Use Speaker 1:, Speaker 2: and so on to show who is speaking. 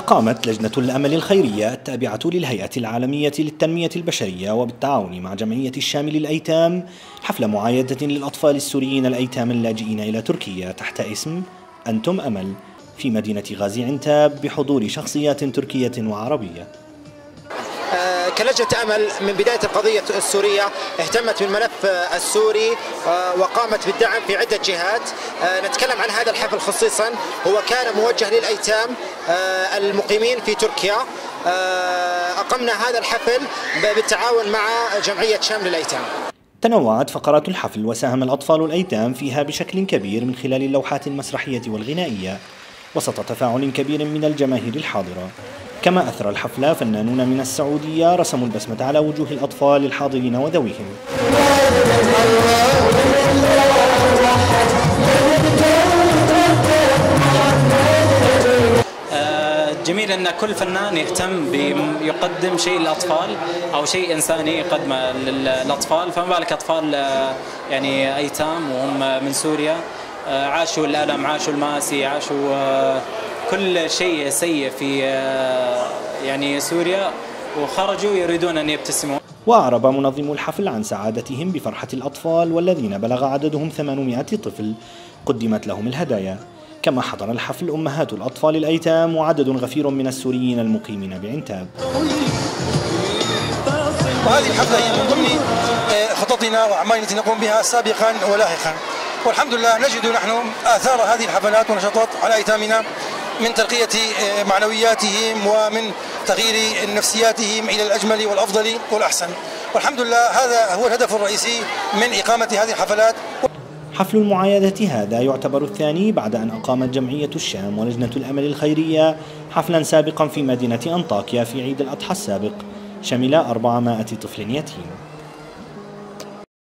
Speaker 1: أقامت لجنة الأمل الخيرية التابعة للهيئة العالمية للتنمية البشرية وبالتعاون مع جمعية الشام للأيتام حفل معايدة للأطفال السوريين الأيتام اللاجئين إلى تركيا تحت اسم أنتم أمل في مدينة غازي عنتاب بحضور شخصيات تركية وعربية.
Speaker 2: كلجنة أمل من بداية القضية السورية اهتمت بالملف السوري وقامت بالدعم في عدة جهات. نتكلم عن هذا الحفل خصيصا، هو كان موجه للأيتام المقيمين في تركيا. أقمنا هذا الحفل بالتعاون مع جمعية شام للأيتام.
Speaker 1: تنوعت فقرات الحفل وساهم الأطفال الأيتام فيها بشكل كبير من خلال اللوحات المسرحية والغنائية وسط تفاعل كبير من الجماهير الحاضرة. كما أثرى الحفل فنانون من السعودية رسموا البسمة على وجوه الأطفال الحاضرين وذويهم.
Speaker 3: جميل أن كل فنان يهتم بيقدم شيء للأطفال أو شيء إنساني يقدمه للأطفال، فما بالك أطفال يعني أيتام وهم من سوريا، عاشوا الألم، عاشوا المآسي، عاشوا كل شيء سيء في يعني سوريا، وخرجوا يريدون أن يبتسموا.
Speaker 1: وأعرب منظمو الحفل عن سعادتهم بفرحة الأطفال والذين بلغ عددهم 800 طفل قدمت لهم الهدايا. كما حضر الحفل أمهات الأطفال الأيتام وعدد غفير من السوريين المقيمين بعنتاب.
Speaker 4: وهذه الحفلة هي من ضمن خططنا وأعمالنا التي نقوم بها سابقا ولاحقا، والحمد لله نجد نحن آثار هذه الحفلات ونشاطات على أيتامنا من ترقية معنوياتهم ومن تغيير نفسياتهم إلى الأجمل والأفضل والأحسن، والحمد لله هذا هو الهدف الرئيسي من إقامة هذه الحفلات.
Speaker 1: حفل المعايدة هذا يعتبر الثاني بعد أن أقامت جمعية الشام ولجنة الأمل الخيرية حفلا سابقا في مدينة أنطاكيا في عيد الأضحى السابق شمل 400 طفل يتيم.